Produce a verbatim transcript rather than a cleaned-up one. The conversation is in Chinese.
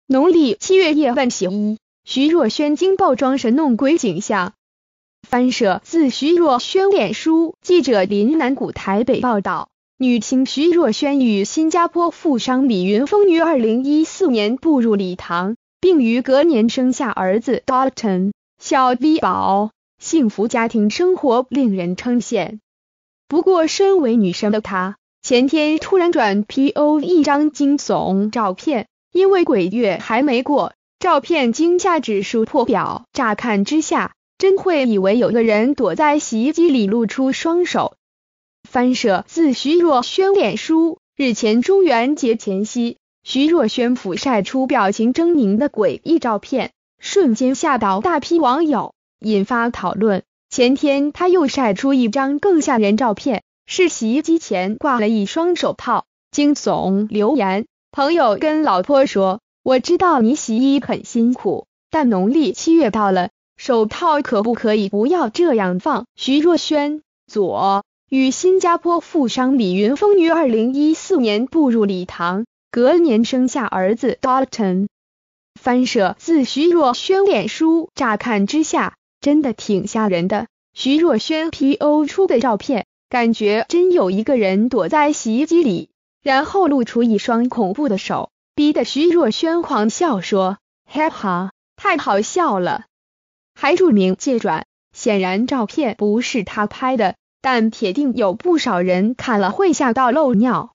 农历七月夜晚洗衣，徐若瑄惊爆装神弄鬼景象。翻摄自徐若瑄脸书记者林南谷台北报道，女星徐若瑄与新加坡富商李云峰于二零一四年步入礼堂，并于隔年生下儿子 Dalton 小 V 宝，幸福家庭生活令人称羡。不过身为女生的她，前天突然转 P O 一张惊悚照片，因为鬼月还没过，照片惊吓指数破表，乍看之下真会以为有个人躲在洗衣机里露出双手。翻摄自徐若瑄脸书，日前中元节前夕，徐若瑄俯晒出表情狰狞的诡异照片，瞬间吓到大批网友，引发讨论。前天她又晒出一张更吓人照片，是洗衣机前挂了一双手套，惊悚留言，朋友跟老婆说，我知道你洗衣很辛苦，但农历七月到了，手套可不可以不要这样放？徐若瑄左与新加坡富商李云峰于二零一四年步入礼堂，隔年生下儿子 Dalton。 翻摄自徐若瑄脸书，乍看之下真的挺吓人的。徐若瑄 P O 出的照片，感觉真有一个人躲在洗衣机里，然后露出一双恐怖的手，逼得徐若瑄狂笑说，哈哈，太好笑了，还注明借转。显然照片不是他拍的，但铁定有不少人看了会吓到漏尿。